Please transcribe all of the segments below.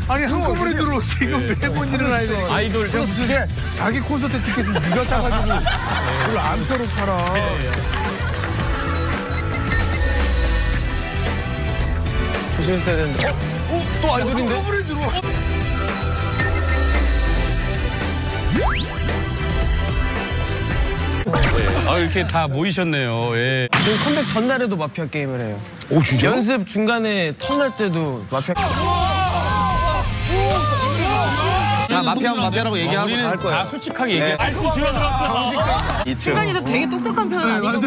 아니 한꺼번에 들어오지. 이거 매번 일어나야 돼. 아이돌. 이게 자기 콘서트 티켓을 네가 사가지고 그걸 암서로 팔아. 조심했어야 되는데. 또 아이돌인데? 한꺼번에 들어와. 이렇게 다 모이셨네요. 예. 저희 컴백 전날에도 마피아 게임을 해요. 오 진짜? 연습 중간에 턴날 때도 마피아. 다 마피아라고 얘기하고 우리는 할 거예요. 다 솔직하게 얘기해. 말씀 들어들었어. 순간이도 되게 똑똑한 편은 아니고.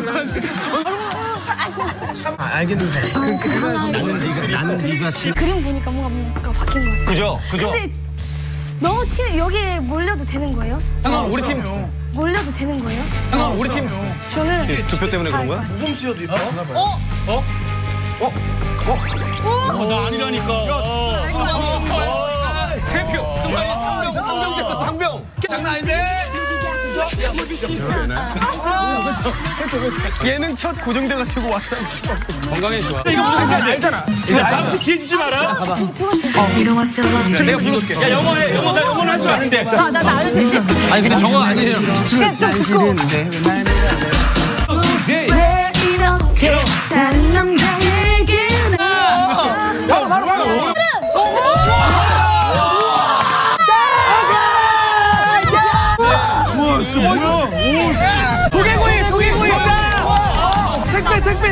알겠는데. 나는 네가 그림 보니까 뭔가 바뀐 것 같아요. 그죠? 근데 너무 여기에 몰려도 되는 거예요? 상관 우리 팀. 몰려도 되는 거예요? 상관 우리 팀. 저는 투표 때문에 그런 거야? 홍수여도 있다. 나 아니라니까. 세 표. 승관이 상병 됐어, 상병. 장난 아닌데? 예능 첫 고정돼가지고 왔어. 건강해 좋아. 이거 알잖아. 나한테 기회 주지 마라. 내가 불러줄게. 야 영어해. 나 영어는 할 줄 아는데. 나 알아도 되지? 아니 근데 저거 아니에요. 그냥 좀 듣고. 왜 이렇게 다른 남자에게는 바로. 조개구이. 택배.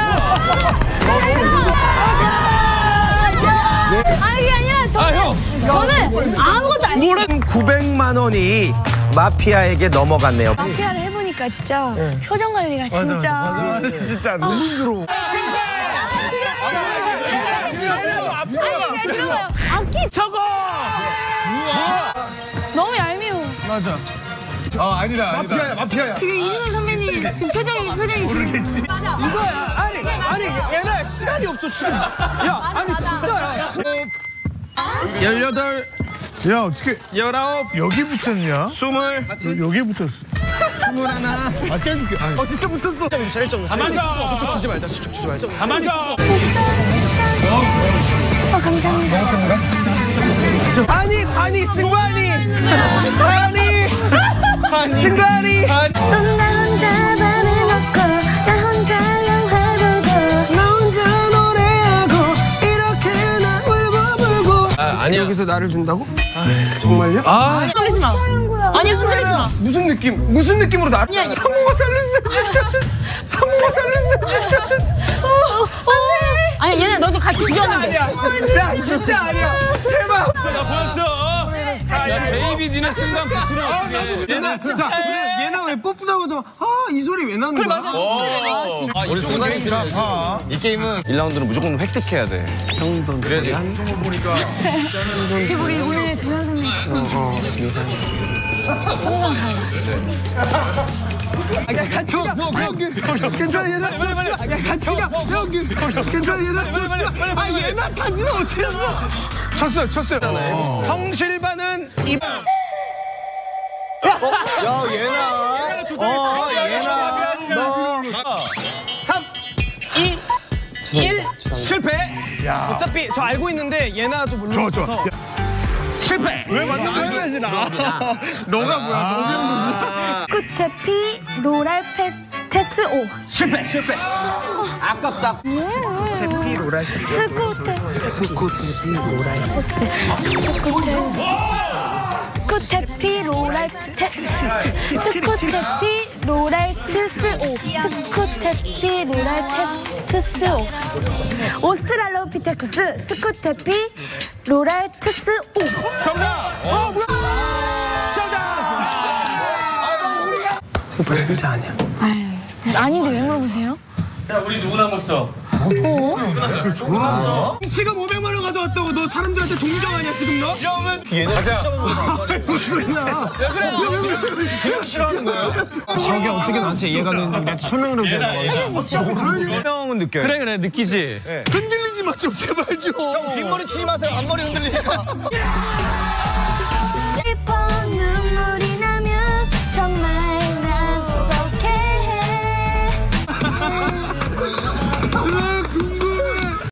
이게 아니라 저는 아무것도 안 해요. 900만 원이 마피아에게 넘어갔네요. 마피아를 해보니까 진짜 표정 관리가 진짜. 진짜 너무 힘들어. 악기 저거. 너무 얄미워. 맞아. 아니다. 마피아야. 지금 이승훈 선배님 지금 표정이 모르겠지. 이거야. 아니 얘네 시간이 없어 지금. 야 아니 진짜야. 18. 야 어떻게 19. 여기 붙였냐? 20. 여기 붙였어. 21. 떼줄게. 진짜 붙었어. 잘했죠. 가만히 있어. 저쪽 주지 말자. 가만히 있어. 감사합니다. 아니 승관이. 승관이. 또 나 혼자 밤을 먹고 나 혼자 영화 보고 나 혼자 노래하고 이렇게 나 울고 아니야. 여기서 나를 준다고? 정말요? 흔들리지 마. 아니 흔들리지 마. 무슨 느낌으로 나를? 상호가 살렸어 진짜. 아니 얘네 너도 같이 죽였는데. 야 진짜 아니야. 제발. 나 보였어. 야 제이비 니네 순간 붙으면 어떡해. 얘나 진짜 얘나 왜 뽀뽀하고 이 소리 왜 나는 거야? 맞아. 우리 승관이 이 게임은 1라운드는 무조건 획득해야 돼. 형돈 그래야지. 보니까 제 보기에 오늘 도현 선배님 항상 달라. 괜찮아 얘나 같이 가. 괜찮아 얘나 얘나 사진 어땠어? 쳤어요. 성실반은 이. 야 얘나. 얘나. 너 3, 2, 1 실패. 야. 어차피 저 알고 있는데 예나도 물론 좋아. 실패. 왜 맞는데? 너가 뭐야? 끝에 P 로랄 테스 O. 실패. 아깝다. 스쿠테 로랄 테스. 스쿠테 P 로랄 테스. 스쿠테 P 로랄 테스 O. 스쿠테 P 로랄 테스 O. 오스트랄로피테쿠스 스쿠테 P 로랄 테스 O. 정답. 뭐야? 오빠 진짜 아니야. 아닌데 왜 물어보세요? 야 우리 누구 남았어? 지금 500만 원 가져왔다고 너 사람들한테 동정하냐 지금 너? 가자. 싫어하는 거예요? 저게 어떻게 나한테 이해가 되는지 우리한테 설명을 해줘야 돼. 설명은 느껴요. 그래 느끼지. 흔들리지 마 좀 제발 좀. 뒷머리 치지 마세요. 앞머리 흔들리니까.